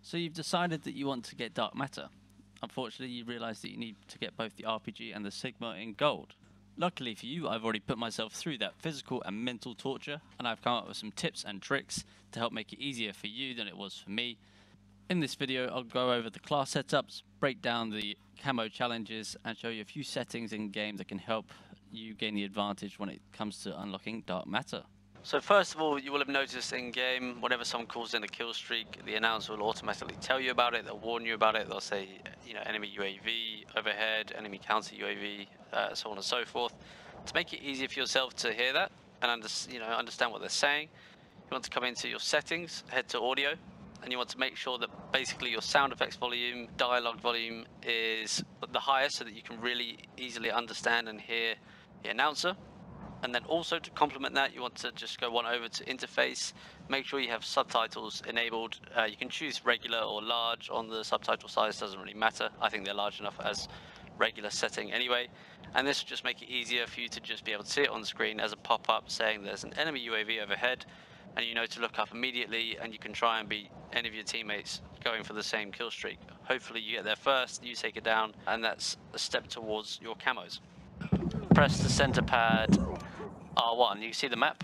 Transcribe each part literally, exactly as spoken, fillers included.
So you've decided that you want to get Dark Matter. Unfortunately, you realise that you need to get both the R P G and the Sigma in gold. Luckily for you, I've already put myself through that physical and mental torture, and I've come up with some tips and tricks to help make it easier for you than it was for me. In this video, I'll go over the class setups, break down the camo challenges, and show you a few settings in game that can help you gain the advantage when it comes to unlocking Dark Matter. So first of all, you will have noticed in game, whenever someone calls in a kill streak, the announcer will automatically tell you about it, they'll warn you about it, they'll say, you know, enemy U A V overhead, enemy counter U A V, uh, so on and so forth. To make it easier for yourself to hear that and under, you know, understand what they're saying, you want to come into your settings, head to audio, and you want to make sure that basically your sound effects volume, dialogue volume is the highest so that you can really easily understand and hear the announcer. And then also to complement that, you want to just go one over to interface, make sure you have subtitles enabled. Uh, you can choose regular or large on the subtitle size, doesn't really matter. I think they're large enough as regular setting anyway. And this will just make it easier for you to just be able to see it on the screen as a pop-up saying there's an enemy U A V overhead, and you know to look up immediately, and you can try and beat any of your teammates going for the same kill streak. Hopefully you get there first, you take it down, and that's a step towards your camos. Press the center pad R one, you can see the map.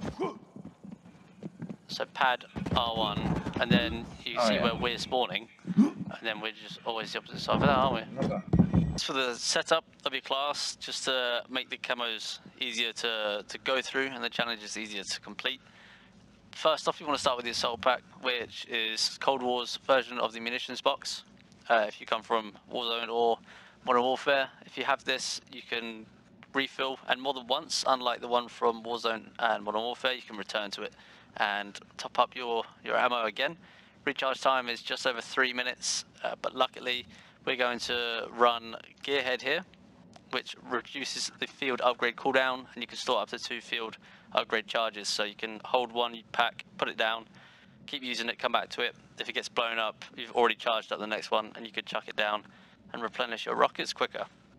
So pad R one, and then you oh, see yeah. where we're spawning, and then we're just always the opposite side of that, aren't we? Okay. As for the setup of your class, just to make the camos easier to, to go through and the challenges easier to complete. First off, you want to start with the Assault Pack, which is Cold War's version of the munitions box. Uh, if you come from Warzone or Modern Warfare, if you have this, you can refill, and more than once, unlike the one from Warzone and Modern Warfare, you can return to it and top up your, your ammo again. Recharge time is just over three minutes, uh, but luckily we're going to run Gearhead here, which reduces the field upgrade cooldown, and you can store up to two field upgrade charges. So you can hold one pack, put it down, keep using it, come back to it. If it gets blown up, you've already charged up the next one, and you could chuck it down and replenish your rockets quicker.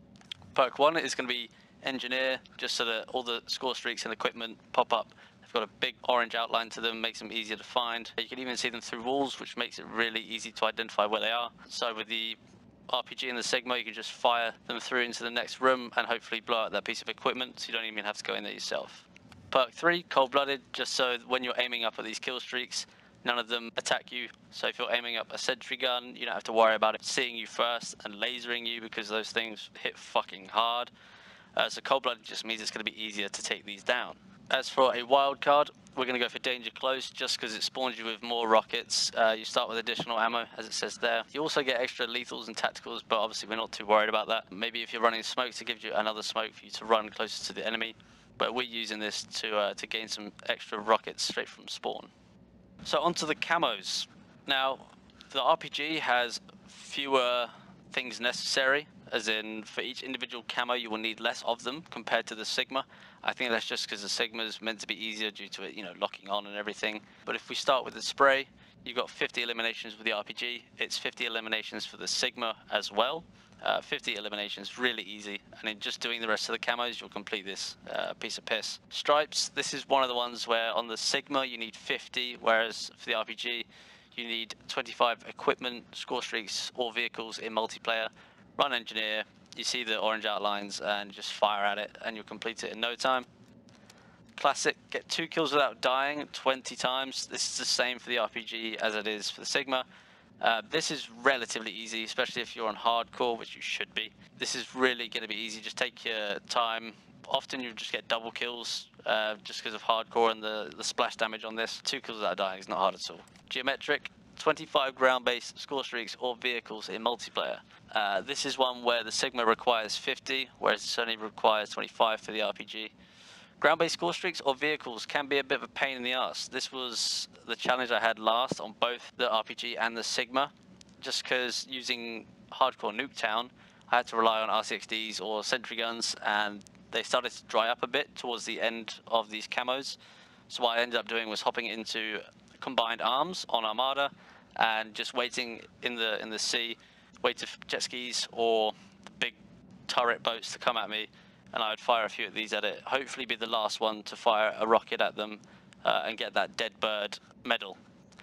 Perk one is going to be Engineer, just so that all the score streaks and equipment pop up. They've got a big orange outline to them, makes them easier to find. You can even see them through walls, which makes it really easy to identify where they are. So with the R P G and the Sigma, you can just fire them through into the next room and hopefully blow out that piece of equipment, so you don't even have to go in there yourself. Perk three, Cold Blooded, just so when you're aiming up at these kill streaks, none of them attack you. So if you're aiming up a sentry gun, you don't have to worry about it seeing you first and lasering you, because those things hit fucking hard. Uh, so Cold Blooded just means it's going to be easier to take these down. As for a wild card, we're going to go for Danger Close, just because it spawns you with more rockets. Uh, you start with additional ammo, as it says there. You also get extra lethals and tacticals, but obviously we're not too worried about that. Maybe if you're running smoke, to give you another smoke for you to run closer to the enemy. But we're using this to, uh, to gain some extra rockets straight from spawn. So onto the camos. Now, the R P G has fewer things necessary, as in for each individual camo you will need less of them compared to the Sigma. I think that's just because the Sigma is meant to be easier due to it, you know, locking on and everything. But if we start with the spray, you've got fifty eliminations with the R P G. It's fifty eliminations for the Sigma as well. Uh, fifty eliminations, really easy. And in just doing the rest of the camos, you'll complete this uh, piece of piss. Stripes, this is one of the ones where on the Sigma you need fifty, whereas for the R P G you need twenty-five equipment, score streaks, or vehicles in multiplayer. Run Engineer, you see the orange outlines and just fire at it and you'll complete it in no time. Classic, get two kills without dying twenty times. This is the same for the R P G as it is for the Sigma. Uh, this is relatively easy, especially if you're on hardcore, which you should be. This is really going to be easy, just take your time. Often you just get double kills uh, just because of hardcore and the, the splash damage on this. Two kills without dying is not hard at all. Geometric, twenty-five ground-based score streaks or vehicles in multiplayer. Uh, this is one where the Sigma requires fifty, whereas it only requires twenty-five for the R P G. Ground-based score streaks or vehicles can be a bit of a pain in the ass. This was the challenge I had last on both the R P G and the Sigma, just because using hardcore Nuketown, I had to rely on R C X Ds or sentry guns, and they started to dry up a bit towards the end of these camos. So what I ended up doing was hopping into combined arms on Armada and just waiting in the in the sea, wait for jet skis or big turret boats to come at me, and I would fire a few of these at it, hopefully be the last one to fire a rocket at them uh, and get that dead bird medal.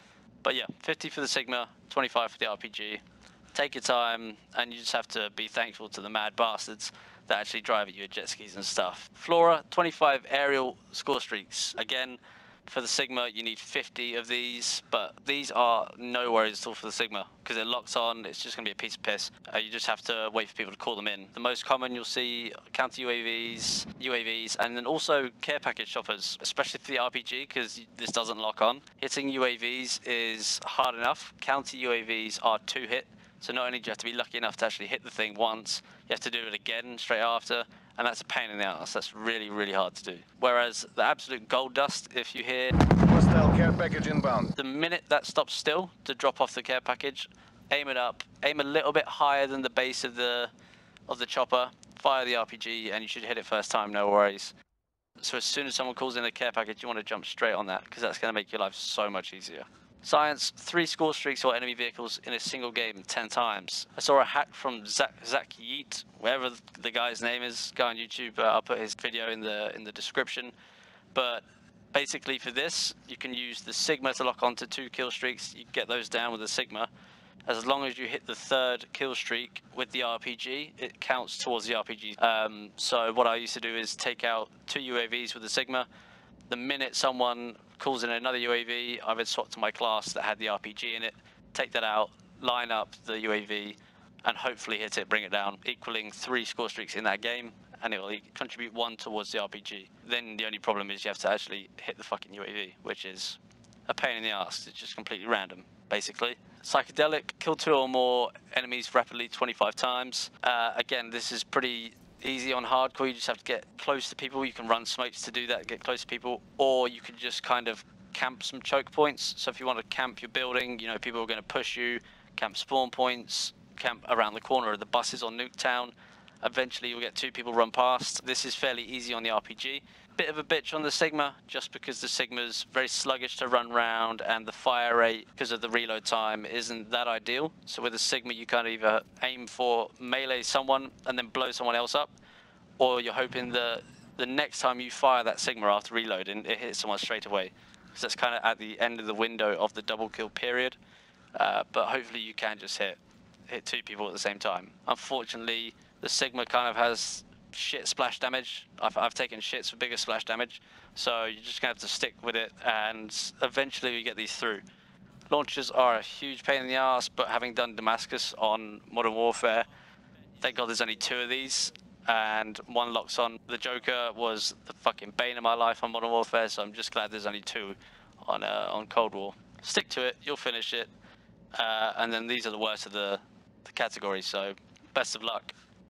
But yeah, fifty for the Sigma, twenty-five for the R P G. Take your time, and you just have to be thankful to the mad bastards that actually drive at you at jet skis and stuff. Flora, twenty-five aerial score streaks. Again, for the Sigma, you need fifty of these, but these are no worries at all for the Sigma, because it locks on, it's just going to be a piece of piss. Uh, you just have to wait for people to call them in. The most common you'll see, counter U A Vs, U A Vs, and then also care package shoppers, especially for the R P G, because this doesn't lock on. Hitting U A Vs is hard enough. Counter U A Vs are two hit, so not only do you have to be lucky enough to actually hit the thing once, you have to do it again straight after, and that's a pain in the ass. That's really, really hard to do. Whereas the absolute gold dust, if you hear Hostile care package inbound. the minute that stops still to drop off the care package, aim it up, aim a little bit higher than the base of the of the chopper, fire the R P G, and you should hit it first time, no worries. So as soon as someone calls in a care package, you want to jump straight on that, because that's going to make your life so much easier. Science, three score streaks or enemy vehicles in a single game ten times. I saw a hack from Zach, Zach Yeet, wherever the guy's name is. Go on YouTube, uh, I'll put his video in the in the description. But basically for this, you can use the Sigma to lock onto two kill streaks. You get those down with the Sigma. As long as you hit the third kill streak with the R P G, it counts towards the R P G. Um, so what I used to do is take out two U A Vs with the Sigma. The minute someone calls in another U A V, I would swap to my class that had the R P G in it, take that out, line up the U A V, and hopefully hit it, bring it down, equaling three score streaks in that game, and it will contribute one towards the R P G. Then the only problem is you have to actually hit the fucking U A V, which is a pain in the ass. It's just completely random, basically. Psychedelic, kill two or more enemies rapidly twenty-five times. Uh, again, this is pretty easy on hardcore. You just have to get close to people. You can run smokes to do that, get close to people, or you can just kind of camp some choke points. So if you want to camp your building, you know, people are going to push you, camp spawn points, camp around the corner of the buses on Nuketown. Eventually you'll get two people run past. This is fairly easy on the R P G. Bit of a bitch on the Sigma, just because the Sigma's very sluggish to run round, and the fire rate, because of the reload time, isn't that ideal. So with the Sigma, you kind of either aim for melee someone and then blow someone else up, or you're hoping the the next time you fire that Sigma after reloading, it hits someone straight away. Because that's kind of at the end of the window of the double kill period. Uh, but hopefully you can just hit hit two people at the same time. Unfortunately, the Sigma kind of has shit splash damage. I've, I've taken shits for bigger splash damage, so you're just gonna have to stick with it, and eventually you get these through. Launchers are a huge pain in the ass, but having done Damascus on Modern Warfare, thank God there's only two of these, and one locks on. The Joker was the fucking bane of my life on Modern Warfare, so I'm just glad there's only two on uh, on Cold War. Stick to it, you'll finish it, uh, and then these are the worst of the, the categories, so best of luck.